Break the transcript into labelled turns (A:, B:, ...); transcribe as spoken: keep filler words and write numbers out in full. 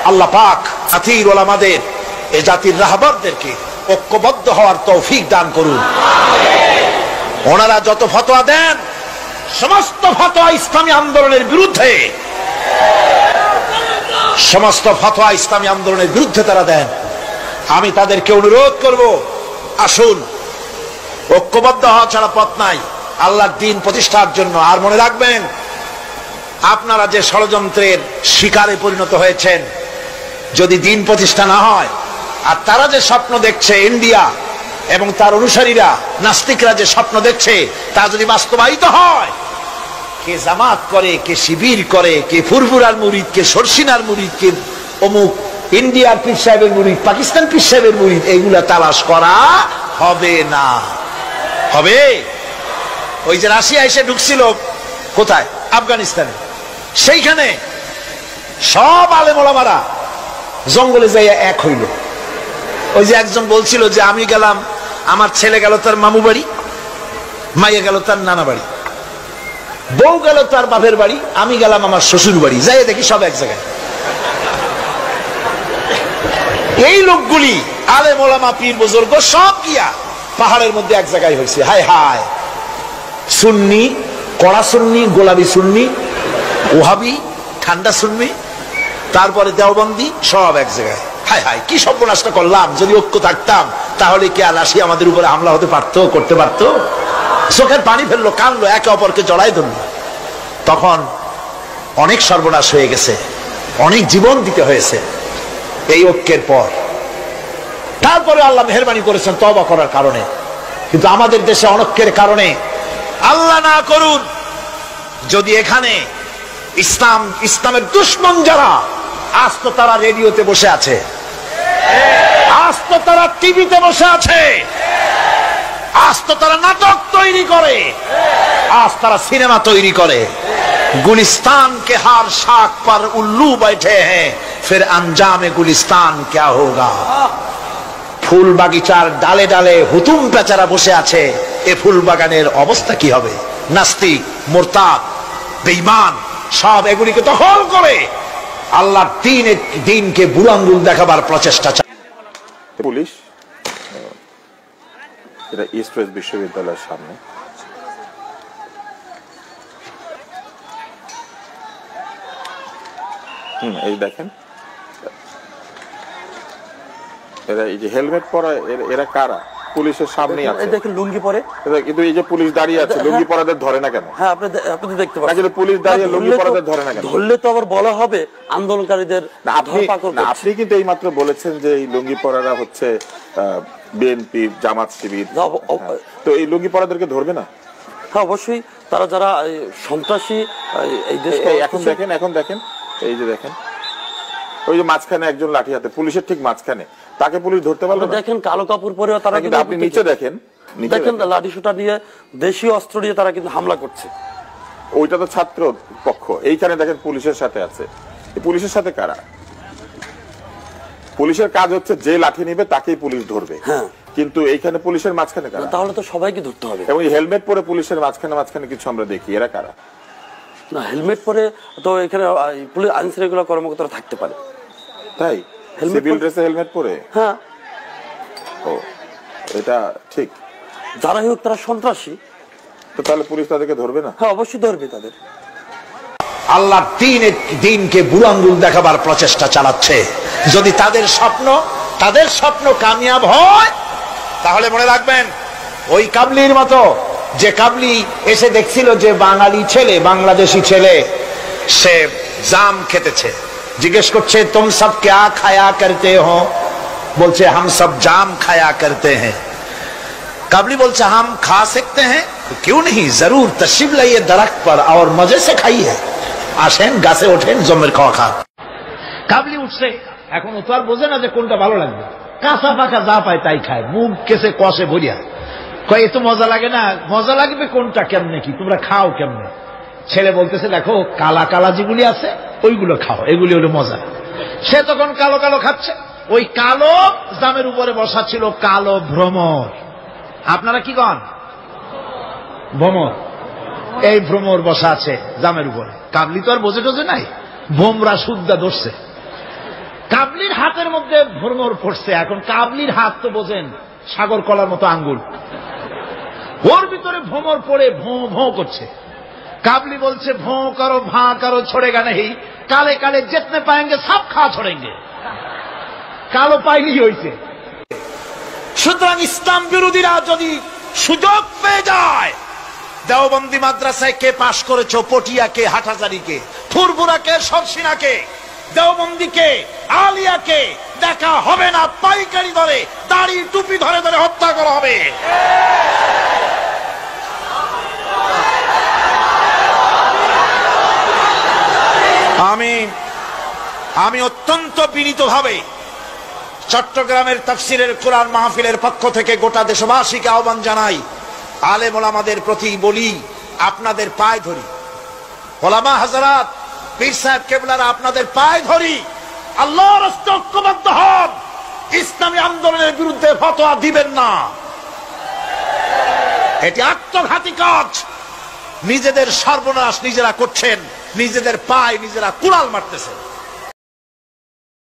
A: আল্লাহ পাক জাতির ওলামাদের, এ জাতির রাহবরদেরকে ঐক্যবদ্ধ হওয়ার তৌফিক দান করুন। ওনারা যত ফতোয়া দেন সমস্ত ফতোয়া ইসলামী আন্দোলনের বিরুদ্ধে, সমস্ত ফতোয়া ইসলামী আন্দোলনের বিরুদ্ধে তারা দেন। আমি তাদেরকে অনুরোধ করব, আসুন, ঐক্যবদ্ধ হওয়া ছাড়া পথ নাই আল্লাহর দ্বীন প্রতিষ্ঠার জন্য। আর মনে রাখবেন, আপনারা যে ষড়যন্ত্রের শিকারে পরিণত হয়েছেন, যদি দ্বীন প্রতিষ্ঠা না হয়, আর তারা যে স্বপ্ন দেখছে, ইন্ডিয়া এবং তার অনুসারীরা নাস্তিকরা যে স্বপ্ন দেখছে, তা যদি বাস্তবায়িত হয়, কে জামাত করে, কে শিবির করে, কে ফুরফুরার মুরিদ, কে সরসিনার মুরিদ, কে অমুক ইন্ডিয়ার পীর সাহেবের মুরিদ, পাকিস্তান পীর সাহেবের মুরিদ, এইগুলা তালাশ করা হবে না। হবে? ওই যে রাশিয়া এসে ঢুকছিল কোথায়? আফগানিস্তানে। সেইখানে সব আলেম ওলামারা জঙ্গলে যাইয়া এক হইল। ওই যে একজন বলছিল যে আমি গেলাম, আমার ছেলে গেল তার মামু বাড়ি, মাইয়া গেল তার নানা বাড়ি, বউ গেল তার বাপের বাড়ি, আমি গেলাম আমার শ্বশুর বাড়ি, যাই দেখি সব এক জায়গায়। এই লোকগুলি আলেম ওলামা পীর বুজুর্গ সব গিয়া পাহাড়ের মধ্যে এক জায়গায় হয়েছে। হায় হায়, সুন্নি, কড়া সুন্নি, গোলাপি সুন্নি, ওহাবি, ঠান্ডা সুন্নি, তারপরে দেওবন্দি, সব এক জায়গায়। হায় হায়, কি সর্বনাশটা করলাম! যদি ঐক্য থাকতাম তাহলে কি আর রাশিয়া আমাদের উপরে হামলা হতে পারতো, করতে পারতো? চোখের পানি ফেললো, কানলো, একে অপরকে জড়াই ধরলো। তখন অনেক সর্বনাশ হয়ে গেছে, অনেক জীবন দিতে হয়েছে এই ঐক্যের পর। তারপরে আল্লাহ মেহেরবানি করেছেন তওবা করার কারণে। কিন্তু আমাদের দেশে অনৈক্যের কারণে, আল্লাহ না করুন, যদি এখানে ইসলাম, ইসলামের দুশমন যারা, আজ তো তারা রেডিওতে বসে আছে, আজ তো তারা টিভিতে বসে আছে, আজ তো তারা নাটক তৈরি করে, আজ তারা সিনেমা তৈরি করে। गुलिस्तान के हार शाख पर उल्लू बैठे हैं, फिर अंजाम गुलिस्तान क्या होगा। ফুল বাগিচার ডালে ডালে হুতুম পেচারা বসে আছে, এ ফুল বাগানের অবস্থা কি হবে? নাস্তিক, মুরতাদ, বেঈমান সব এগুলিকে দখল করে আল্লাহর দ্বীনের দ্বীনকে বুড়ো আঙ্গুল দেখাবার প্রচেষ্টা চালায়
B: পুলিশ। এটা ইস্ট ওয়েস্ট বিশ্ববিদ্যালয়ের সামনে। হুম, এই দেখেন, এরা এই যে হেলমেট পরা, এরা কারা? পুলিশের সামনেই আছে।
C: দেখেন লুঙ্গি পরে,
B: কিন্তু এই যে পুলিশ দাঁড়িয়ে আছে, লুঙ্গি পরাদের ধরে না কেন?
C: হ্যাঁ, আপনি আপনি দেখতে পাচ্ছেন,
B: কিন্তু পুলিশ দাঁড়িয়ে লুঙ্গি পরাদের ধরে না কেন?
C: ধরলে তো আবার বলা হবে আন্দোলনকারীদের।
B: আপনি কিন্তু এই মাত্র বলেছেন যে এই লুঙ্গি পরারা হচ্ছে বিএনপি, জামাত, শিবির, তো এই লুঙ্গি পরাদেরকে ধরবে না?
C: হ্যাঁ, অবশ্যই। তারা যারা সন্ত্রাসী এই দেশে।
B: এখন দেখেন, এখন দেখেন, এই যে দেখেন, ওই যে মাঝখানে একজন লাঠি হাতে, পুলিশের ঠিক মাঝখানে, তাকে পুলিশ ধরতে পারলো না।
C: দেখেন কালো কাপড় পরে তারা,
B: কিন্তু আপনি নিচে দেখেন,
C: দেখেন লাঠি সোটা নিয়ে, দেশীয় অস্ত্র নিয়ে তারা কিন্তু হামলা করছে।
B: ওইটা তো ছাত্র পক্ষ, এইখানে দেখেন পুলিশের সাথে আছে। পুলিশের সাথে কারা? পুলিশের কাজ হচ্ছে যে লাঠি নিবে তাকেই পুলিশ ধরবে।
C: হ্যাঁ,
B: কিন্তু এইখানে পুলিশের মাঝখানে কারা?
C: তাহলে তো সবাইকে ধরতে হবে।
B: এবং হেলমেট পরে পুলিশের মাঝখানে মাঝখানে কিছু আমরা দেখি, এরা কারা?
C: না, হেলমেট পরে তো এখানে পুলিশ আইন শৃঙ্খলা কর্মকর্তারা থাকতে পারে।
B: তাই সিভিল ড্রেসে হেলমেট পরে?
C: হ্যাঁ।
B: ও, এটা ঠিক।
C: যারা হোক তারা সন্ত্রাসী,
B: তো তাহলে পুলিশ তাদেরকে ধরবে না?
C: হ্যাঁ, অবশ্যই ধরবে তাদের।
A: আল্লাহর দ্বীনের দ্বীনকে বুড়ো আঙ্গুল দেখাবার প্রচেষ্টা চালাচ্ছে। যদি তাদের স্বপ্ন, তাদের স্বপ্ন কামিয়াব হয়, তাহলে মনে রাখবেন ওই কাবলির মতো, যে কাবলি এসে দেখছিল যে বাঙালি ছেলে, বাংলাদেশি ছেলে, সে জাম খেতেছে, জিজ্ঞেস করছে তুম সব ক্যা খায়া করতে হো? বলছে হাম সব জাম খায়া করতে হ্যাঁ। কাবলি বলছে হাম খা सकते हैं, क्यों नहीं, जरूर तशरीफ लाइए दरख्त पर और मजे से खाइए। আসেন, গাছে ওঠেন, জমের খাওয়া খান। কাবলি উঠছে, এখন ও তো আর বোঝে না যে কোনটা ভালো লাগবে, কাঁচা পাকা যা পায় তাই খায়, মুখ কেসে কষে ভরিয়া কয় এত মজা লাগে না, মজা লাগবে কোনটা, কেমনে কি, তোমরা খাও কেমনে? ছেলে বলতেছে দেখো কালা কালা যেগুলি আছে ওইগুলো খাও, এগুলি হলো মজা। সে তখন কালো কালো খাচ্ছে। ওই কালো জামের উপরে বসা ছিল কালো ভ্রমর। আপনারা কি কন? ভ্রমর। এই ভ্রমর বসা আছে জামের উপরে। কাবলি তো আর বোঝে টোঝে নাই, ভোমরা সুদ্দা ধরছে। কাবলির হাতের মধ্যে ভ্রমর পড়ছে। এখন কাবলির হাত তো বোঝেন সাগর কলার মতো আঙ্গুল, ওর ভিতরে ভ্রমর পড়ে ভোঁ ভোঁ করছে। কাবলি বলছে ভোঁ করো ভাঁ করো ছোড়েগা নেই, কালে কালে জিতনে পাएंगे সব খা ছোড়েंगे। কালো পাইনি হইছে। সুতরাং ইসলাম বিরোধীরা যদি সুযোগ পেয়ে যায়, দেওবন্দি মাদ্রাসায় কে পাশ করেছো, পটিয়াকে, হাটহাজারীকে, ফুরফুরাকে, সরসিনাকে, দেওবন্দিকে, আলিয়াকে দেখা হবে না, পাইকারি ধরে দাড়ি টুপি ধরে ধরে হত্যা করা হবে। আমি আমি অত্যন্ত বিনীতভাবে চট্টগ্রামের তাফসিরের কোরআন মাহফিলের পক্ষ থেকে গোটা দেশবাসীকে আহ্বান জানাই, আলেম ওলামাদের প্রতি বলি, আপনাদের পায়ে ধরি, ওলামা হাজরাত, পীর সাহেব কেবলারা আপনাদের পায়ে ধরি, আল্লাহর রাস্তায় ঐক্যবদ্ধ হন, ইসলামী আন্দোলনের বিরুদ্ধে ফতোয়া দিবেন না। এটি আত্মঘাতী কাজ। নিজেদের সর্বনাশ নিজেরা করছেন, নিজেদের পায়ে নিজেরা কুড়াল মারতেছেন।